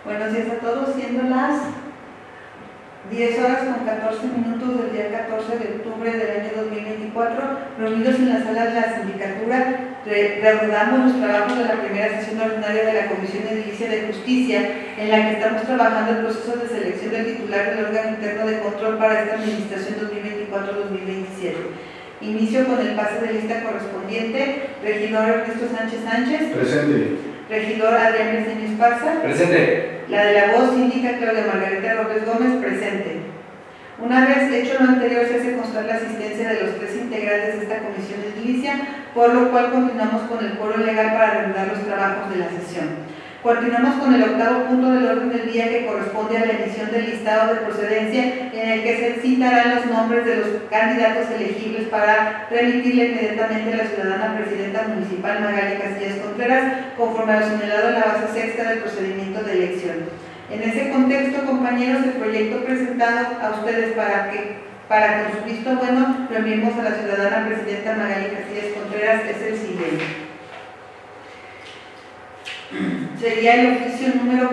Buenos días a todos, siendo las 10 horas con 14 minutos del día 14 de octubre del año 2024, reunidos en la sala de la sindicatura, reanudamos los trabajos de la primera sesión ordinaria de la Comisión Edilicia de Justicia, en la que estamos trabajando el proceso de selección del titular del órgano interno de control para esta administración 2024-2027. Inicio con el pase de lista correspondiente. Regidor Ernesto Sánchez Sánchez. Presente. Regidor Adrián Briceño Esparza. Presente. La de la voz indica Claudia Margarita López Gómez. Presente. Una vez hecho lo anterior, se hace constar la asistencia de los 3 integrantes de esta comisión edilicia, por lo cual continuamos con el foro legal para reanudar los trabajos de la sesión. Continuamos con el 8º punto del orden del día, que corresponde a la emisión del listado de procedencia, en el que se citarán los nombres de los candidatos elegibles para remitirle inmediatamente a la ciudadana presidenta municipal Magali Casillas Contreras, conforme a lo señalado en la base sexta del procedimiento de elección. En ese contexto, compañeros, el proyecto presentado a ustedes para que con su visto bueno lo enviemos a la ciudadana presidenta Magali Casillas Contreras es el siguiente. Sería el oficio número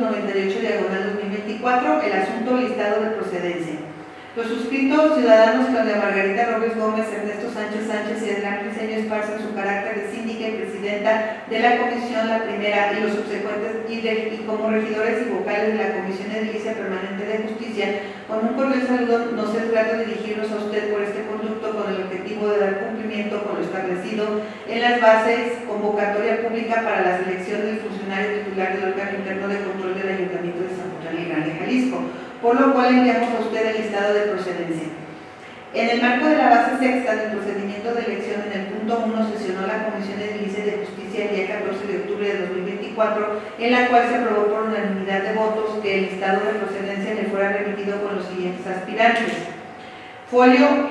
598/2024, el asunto listado de procedencia. Los suscritos ciudadanos Claudia Margarita López Gómez, Ernesto Sánchez Sánchez y Adrián Briceño Esparza, en su carácter de síndica y presidenta de la comisión, la primera, y los subsecuentes, y como regidores y vocales de la Comisión Edilicia Permanente de Justicia, con un cordial saludo, nos es grato dirigirnos a usted por este conducto con el objetivo de dar cumplimiento con lo establecido en las bases convocatoria pública para la selección del funcionario titular del órgano interno de control del Ayuntamiento de Zapotlán y Grande, Jalisco, por lo cual enviamos a usted el listado de procedencia. En el marco de la base sexta del procedimiento de elección, en el punto 1, sesionó la Comisión Edilicia de Justicia el día 14 de octubre de 2024, en la cual se aprobó por unanimidad de votos que el listado de procedencia le fuera remitido con los siguientes aspirantes. Folio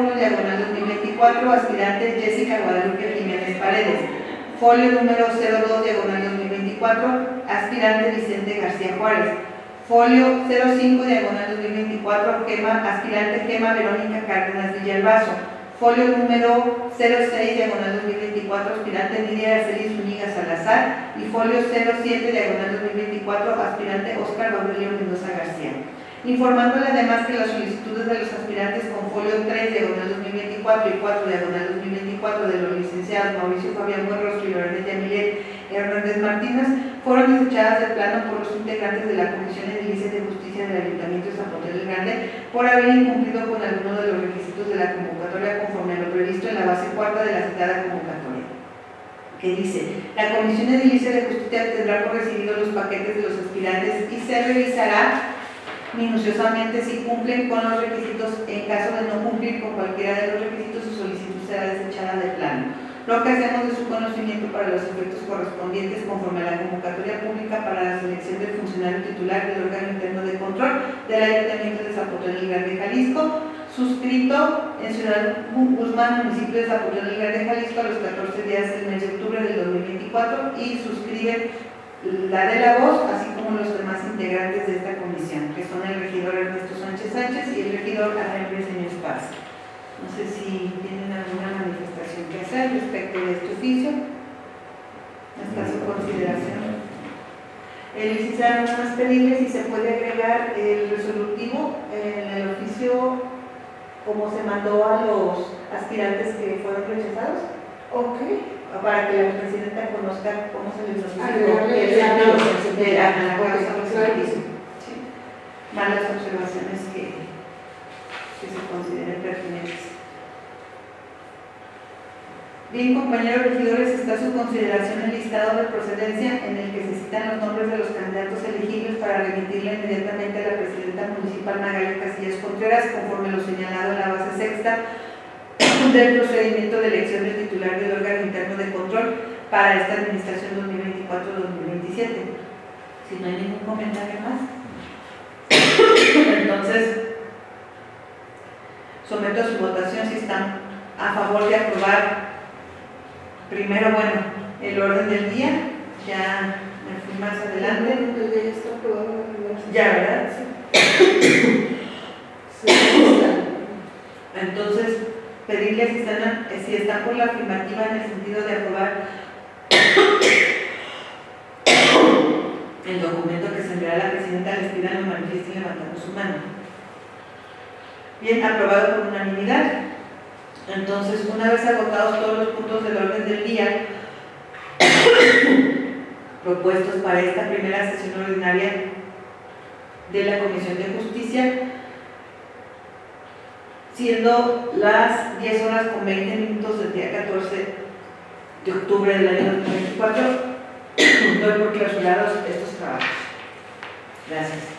01/2024, aspirante Jessica Guadalupe Jiménez Paredes. Folio número 02/2024, aspirante Vicente García Juárez. Folio 05/2024, aspirante Gema Verónica Cárdenas Villalbazo. Folio número 06/2024, aspirante Lidia Arcelis Zúñiga Salazar. Y folio 07/2024, aspirante Óscar Aurelio Mendoza García. Informándole además que las solicitudes de los aspirantes con folio 3/2024 y 4/2024 de los licenciados Mauricio Fabián Buenrostro y Lorenet Yamilet Hernández Martínez fueron desechadas de plano por los integrantes de la Comisión Edilicia de Justicia del Ayuntamiento de Zapotlán el Grande por haber incumplido con alguno de los requisitos de la convocatoria conforme a lo previsto en la base cuarta de la citada convocatoria, que dice: la Comisión Edilicia de Justicia tendrá por recibido los paquetes de los aspirantes y se revisará minuciosamente si cumplen con los requisitos. En caso de no cumplir con cualquiera de los requisitos, su solicitud será desechada de plano. Lo que hacemos de su conocimiento para los efectos correspondientes conforme a la convocatoria pública para la selección del funcionario titular del órgano interno de control del Ayuntamiento de Zapotlán el Grande, Jalisco, suscrito en Ciudad Guzmán, municipio de Zapotlán el Grande, Jalisco, a los 14 días del mes de octubre del 2024, y suscriben la de la voz, así como los demás integrantes de esta comisión, que son el regidor Ernesto Sánchez Sánchez y el regidor Adrián Briceño Esparza. No sé si tienen alguna manifestación que hacer respecto de este oficio. Hasta su consideración. Licenciada, nada más pedirle si se puede agregar el resolutivo en el oficio como se mandó a los aspirantes que fueron rechazados. Ok. Para que la presidenta conozca cómo se les malas observaciones que se consideren pertinentes. Bien, compañeros regidores, está a su consideración el listado de procedencia en el que se citan los nombres de los candidatos elegibles para remitirle inmediatamente a la presidenta municipal Magali Casillas Contreras, conforme lo señalado en la base sexta del procedimiento de elección del titular del órgano interno de control para esta administración 2024-2027. Si no hay ningún comentario más, entonces someto a su votación si están a favor de aprobar primero, bueno, el orden del día. Ya me fui más adelante. Ya, ¿verdad? Sí. Entonces, pedirles si están por la afirmativa en el sentido de aprobar el documento que se enviará a la presidenta les pidan lo manifiesten levantando su mano. Bien, aprobado por unanimidad. Entonces, una vez agotados todos los puntos del orden del día propuestos para esta primera sesión ordinaria de la Comisión de Justicia, siendo las 10:20 del día 14 de octubre del año 2024, doy por clausurados estos trabajos. Gracias.